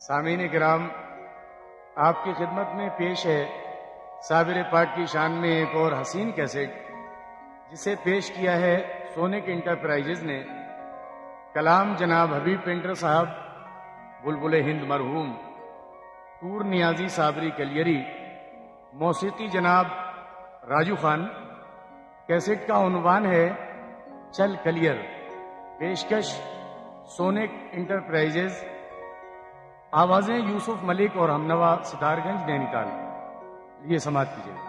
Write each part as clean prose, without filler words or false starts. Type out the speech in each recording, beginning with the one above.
सामीन किराम, आपकी खिदमत में पेश है साबिर पाक की शान में एक और हसीन कैसेट, जिसे पेश किया है सोनिक इंटरप्राइजेज ने। कलाम जनाब हबीब पेंटर साहब, बुलबुल हिंद मरहूम, टूर नियाजी साबरी कलियरी, मौसीकी जनाब राजू खान। कैसेट का उन्वान है चल कलियर। पेशकश सोनिक इंटरप्राइजेज। आवाजें यूसुफ मलिक और हमनवा सितारगंज नैनीताल। ये समाप्त कीजिए।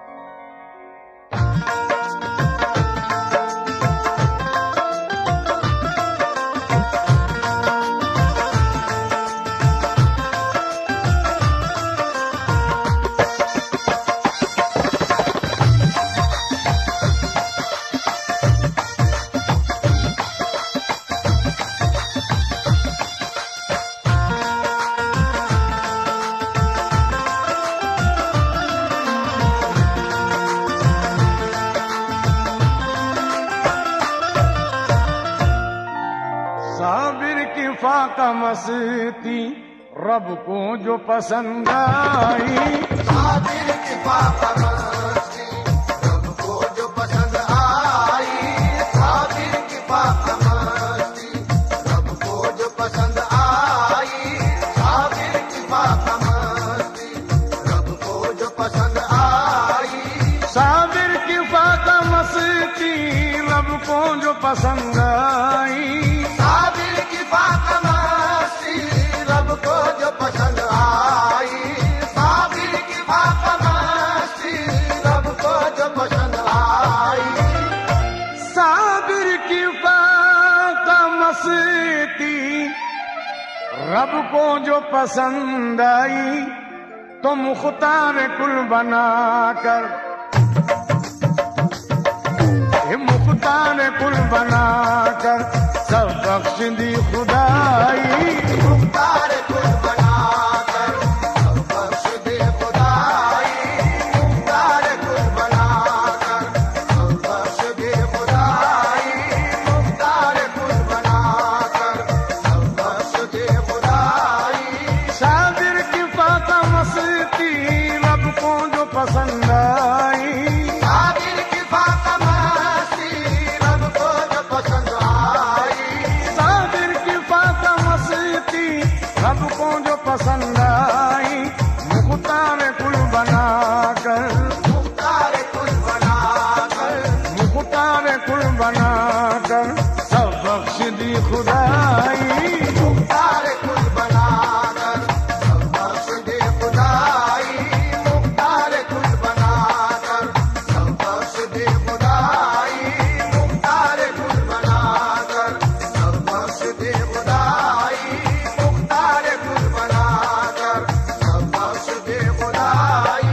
फाका मस्ती रब को जो पसंद आई, साबिर की फाका मस्ती रब को जो पसंद आई, साबिर की फाका मस्ती रब को जो पसंद आई, साबिर की फाका मस्ती रब को जो पसंद आई, साबिर की फाका मस्ती रब को जो पसंद आई, साबिर की फाका मस्ती रब को जो पसंद आई, साबिर की फाका मस्ती रब को जो पसंद आई, साबिर की फाका मस्ती रब को जो पसंद आई, तो मुख्तार कुल बनाकर, मुख्तार कुल बनाकर सब बख्श दी खुदाई, मुख्तार कुल बनाकर सब बख्श दे खुदाई, मुख्तार कुल बनाकर सब बख्श दे खुदाई, मुख्तार कुल बनाकर सब बख्श दे खुदाई, साबिर की फाका मस्ती रब को जो पसंद आई, साबिर की फाका मस्ती रब को जो पसंद आई, साबिर की फाका मस्ती रब को जो पसंद आई, मुख्तार कुल बनाकर, मुख्तार कुल बनाकर मुख्तार कुल बनाकर सब बख्श दी खुदाई, मुख्तार कुल बनाकर सब बख्श दे खुदाई, मुख्तार कुल बनाकर सब बख्श दे खुदाई, मुख्तार कुल बनाकर सब बख्श दे खुदाई, मुख्तार कुल बनाकर सब बख्श दे खुदाई।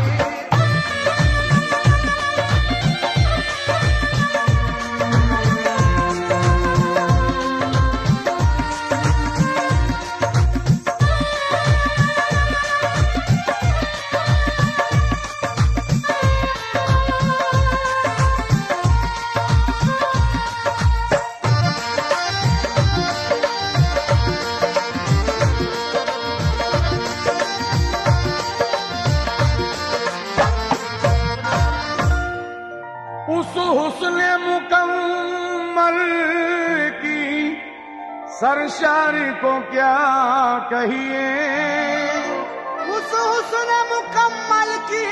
उस हुस्न मुकम्मल की सरशारी को क्या कहिए, उस हुस्न मुकम्मल की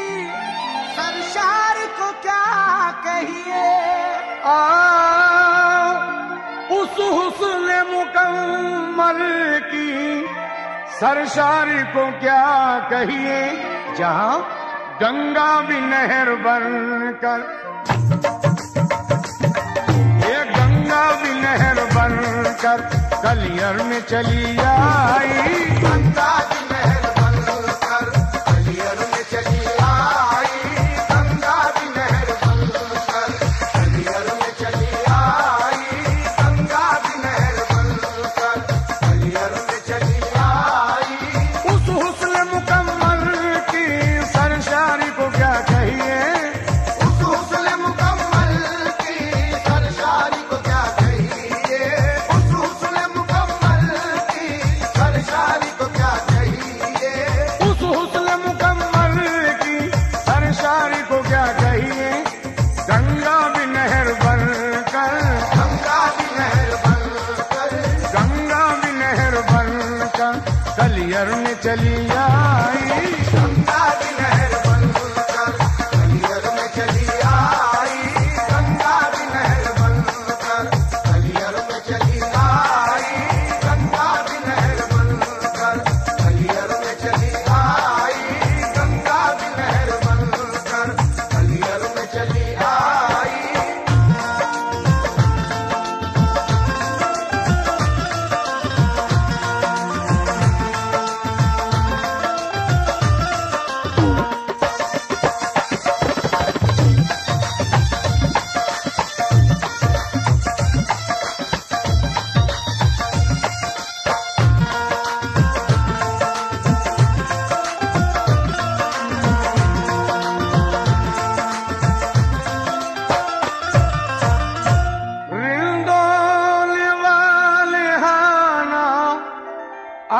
सरशार को क्या कहिए, उस हुस्न मुकम्मल की सरशारी को क्या कहिए, जहां गंगा भी नहर बनकर, ये गंगा भी नहर बनकर कलियर में चली आई, गंगा की नहर बनकर कलियर में चली आई, गंगा की नहर बनकर कलियर में चली आई, गंगा की नहर बनकर कलियर में चली आई, उस हुस्न मुकम्मल की सरशारी को क्या कहिए, उस हुस्न मुकम्मल की सरशारी को क्या कहिए, उस हुस्न मुकम्मल की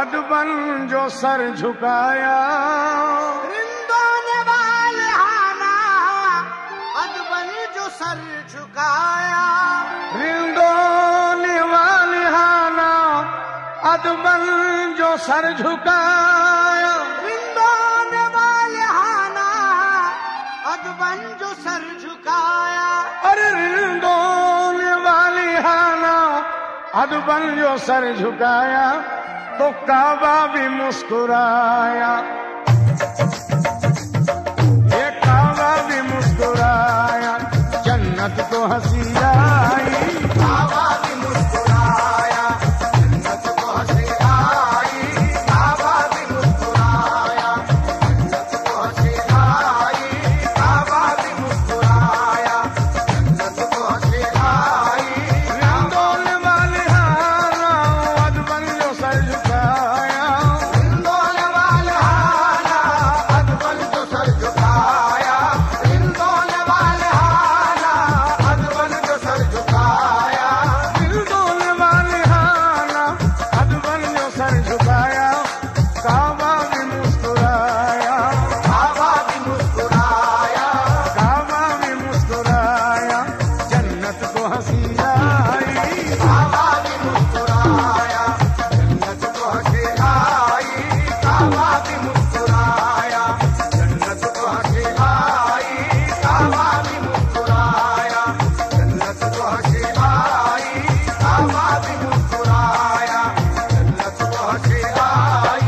अदबन जो सर झुकाया, रिंदों ने वालिहाना अदबन जो सर झुकाया, रिंदों ने वालिहाना अदबन जो सर झुकाया, रिंदों ने वालिहाना अदबन जो सर झुकाया, अरे रिंदों ने वालिहाना अदबन जो सर झुकाया, तो काबा भी मुस्कुराया, ये काबा भी मुस्कुराया, जन्नत को हंसी आई, काबा भी मुस्कुराया, जन्नत को हंसी आई, काबा भी मुस्कुराया, जन्नत को हंसी आई, काबा भी मुस्कुराया, जन्नत को हंसी आई, रिंदों ने वालिहाना अदबन जो सर झुकाया, रिंदों ने वालिहाना अदबन जो सर झुकाया, रिंदों ने वालिहाना अदबन जो सर झुकाया, रिंदों ने वालिहाना अदबन जो सर झुकाया, काबा भी मुस्कुराया, काबा भी मुस्कुराया, काबा भी मुस्कुराया, जन्नत को हंसी आई, काबा भी मुस्कुराया, जन्नत को हंसी आई, काबा भी मुस्कुराया, जन्नत को हंसी आई, काबा भी मुस्कुराया, जन्नत को हंसी आई, काबा भी मुस्कुराया, जन्नत को हंसी आई।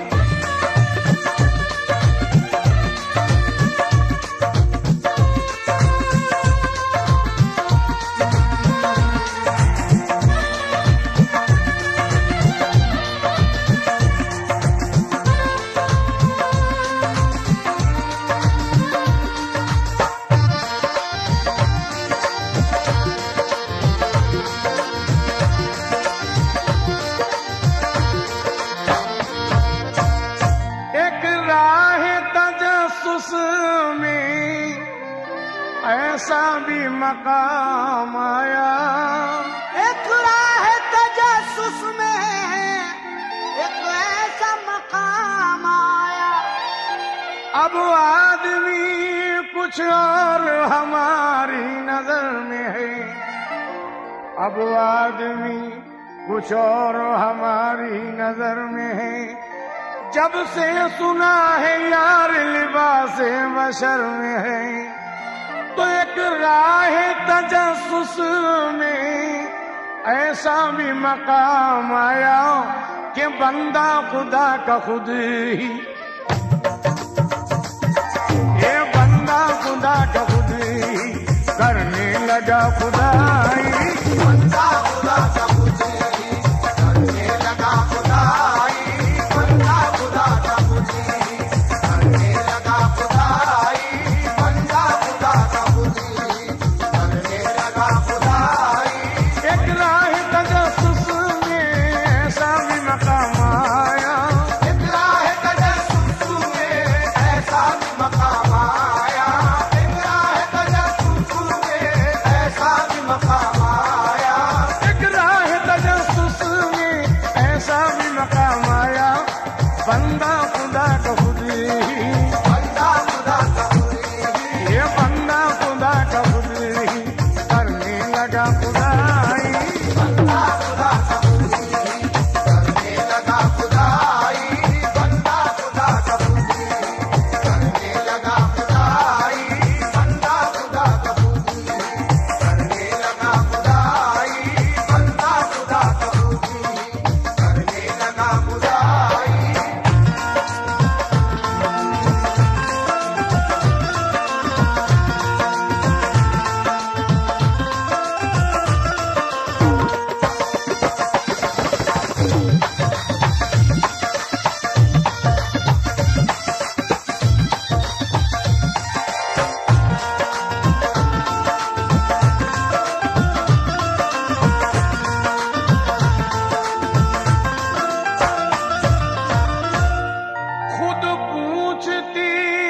एक राह तजस्सुस में ऐसा भी मकाम आया, एक राह तजस्सुस में एक ऐसा मकाम आया, अब आदमी कुछ और हमारी नजर में है, अब आदमी कुछ और हमारी नजर में है, जब से सुना है यार लिबास बशर में है, तो एक राह तजस्सुस में ऐसा भी मकाम आया कि बंदा खुदा का खुद ही, ये बंदा खुदा का खुद ही करने लगा खुदाई, बंदा खुदा का खुद ही करने लगा खुदाई, बंदा खुदा का खुद ही करने लगा खुदाई, बंदा खुदा का खुद ही करने लगा खुदाई, एक राह तजस्सुस में ऐसा भी मकाम आया, एक राह तजस्सुस में ऐसा भी मकाम आया, एक राह तजस्सुस में ऐसा भी मकाम आया, एक राह तजस्सुस में ऐसा भी मकाम आया, बंदा खुदा का खुद ही, बंदा खुदा का खुद ही ये बंदा खुदा का खुद ही करने लगा खुदाई, बंदा खुदा का खुद ही करने लगा खुदाई, बंदा खुदा का खुद ही करने लगा खुदाई, बंदा खुदा का खुद ही करने लगा खुदाई, बंदा खुदा का खुद ही करने लगा खुदाई। खुद पूछती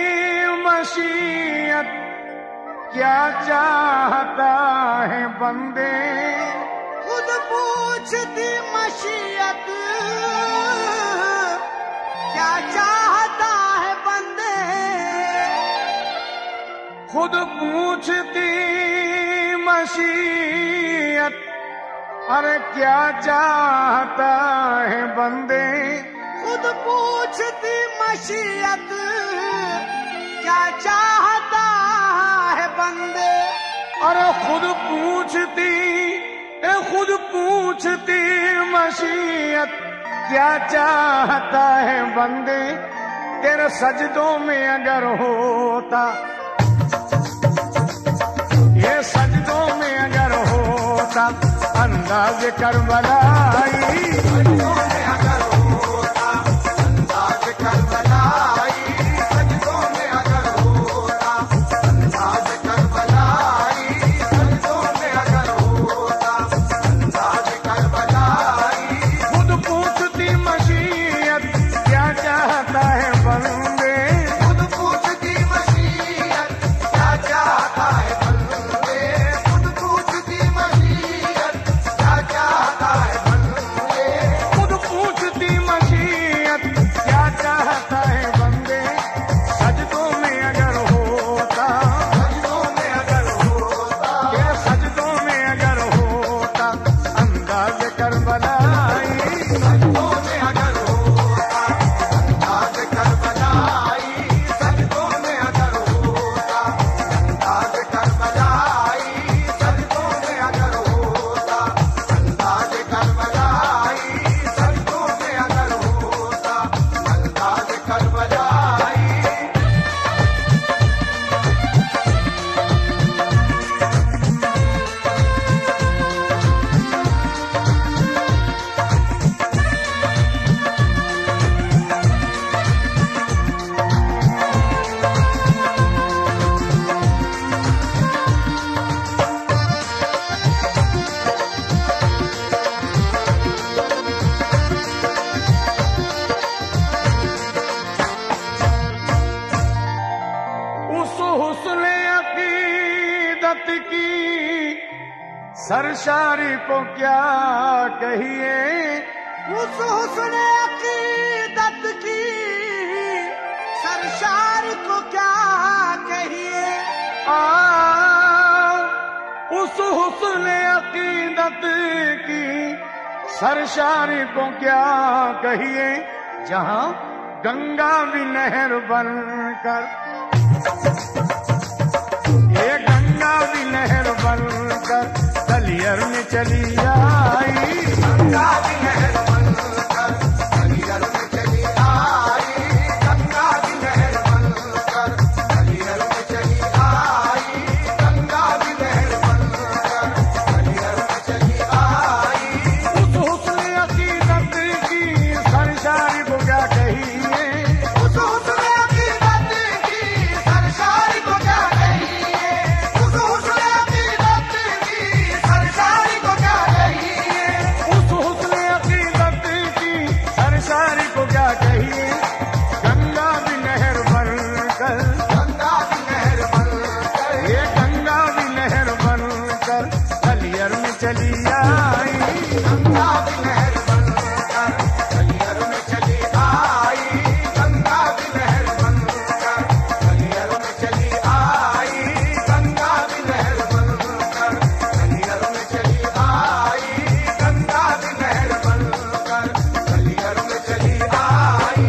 मशीयत क्या चाहता है बंदे, खुद पूछती मशीयत चाहता है बंदे, खुद पूछती मशीयत, अरे क्या चाहता है बंदे, खुद पूछती मशीयत, क्या चाहता है बंदे। अरे खुद पूछती मशीयत, क्या चाहता है बंदे, तेरे सजदों में अगर होता, ये सजदों में अगर होता अंदाज करबलाई, सजदों में अगर होता अंदाज करबलाई, सजदों में अगर होता अंदाज करबलाई, सजदों में अगर होता अंदाज करबलाई। खुद पूछती मशीयत, क्या चाहता है बंदे, खुद पूछती मशीयत, क्या चाहता है बंदे, खुद पूछती मशीयत, क्या चाहता है बंदे, खुद पूछती मशीयत, क्या चाहता है बंदे। सजदों में अगर होता, सजदों में अगर होता, ये सजदों में अगर होता अंदाज करबलाई, सजदों में अगर होता अंदाज करबलाई, सजदों में अगर होता अंदाज करबलाई, सजदों में अगर होता अंदाज करबलाई, सजदों में अगर होता अंदाज करबलाई। उस हुस्न अकीदत की सरशारी को क्या कहिए, उस हुस्न अकीदत की सरशारी को क्या कहिए। उस हुस्न अकीदत की सरशारी को क्या कहिए, जहां गंगा भी नहर बनकर, ये गंगा भी नहर बनकर कलियर में चली आई, गंगा भी नहर बनकर कलियर में चली आई, गंगा भी नहर बनकर कलियर में चली आई, गंगा भी नहर बनकर कलियर में चली आई। उस हुस्न अकीदत की सरशारी को क्या कहिए, उस हुस्न अकीदत की सरशारी को क्या कहिए, उस हुस्न अकीदत की सरशारी को क्या कहिए, उस हुस्न अकीदत की सरशारी को क्या कहिए। गंगा भी नहर बनकर, गंगा भी नहर बनकर, ये गंगा भी नहर बनकर कलियर में चली आई, गंगा भी नहर बनकर कलियर में चली आई, गंगा भी नहर बनकर कलियर में चली आई, गंगा भी नहर बनकर कलियर में चली आई, गंगा भी नहर बनकर कलियर में चली आई।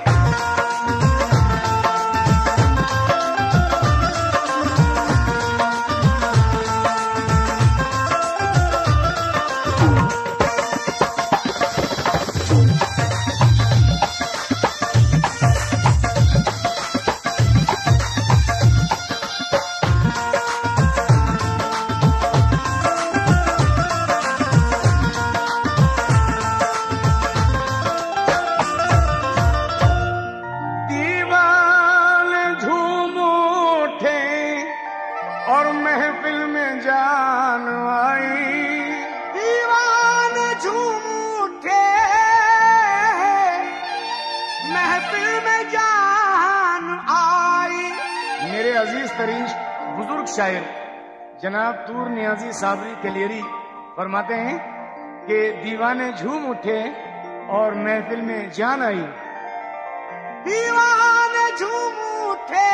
दीवाने झूम उठे और महफिल में जान आई, दीवाने झूम उठे महफिल में जान आई। मेरे अजीज तरीन बुजुर्ग शायर जनाब तूर नियाजी साबरी कलियरी फरमाते हैं कि दीवाने झूम उठे और महफिल में जान आई। दीवाने झूम उठे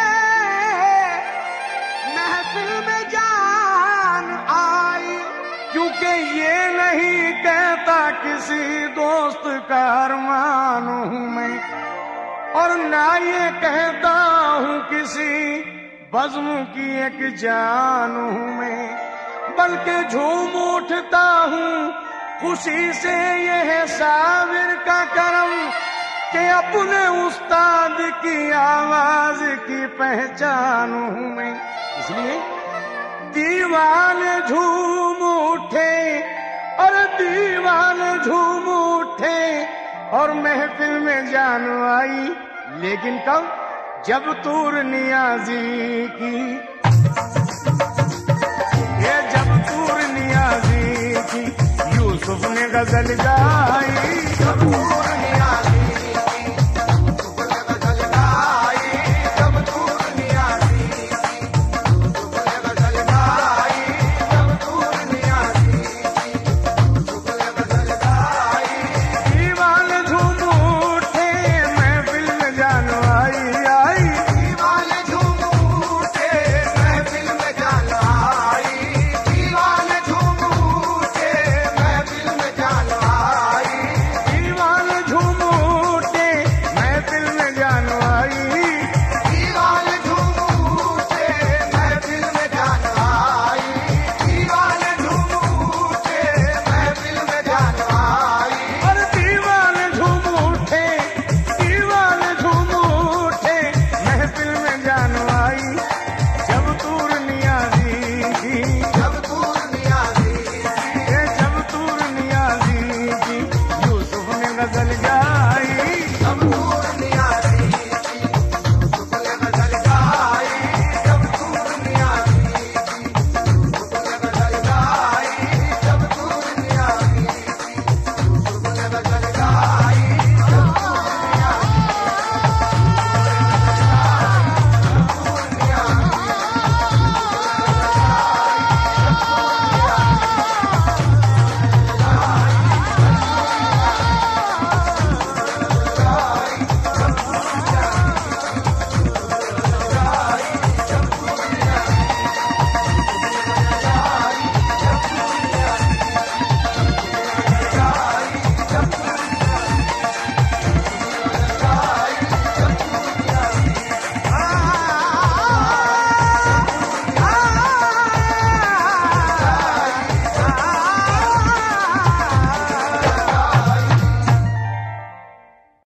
महफिल में जान आई, क्योंकि ये नहीं कहता किसी दोस्त का अरमान हूं मैं, और ना ये कहता हूं किसी बज़्म की एक जान हूं मैं, बल्कि झूम उठता हूं खुशी से। ये है साबिर का करम कि अपने उस्ताद की आवाज की पहचान हूं मैं। इसलिए दीवाने झूम उठे और दीवाने झूम उठे और महफिल में जान आई, लेकिन कब? जब तूर नियाजी की, ये जब तूर नियाजी की यूसुफ ने गजल गाई।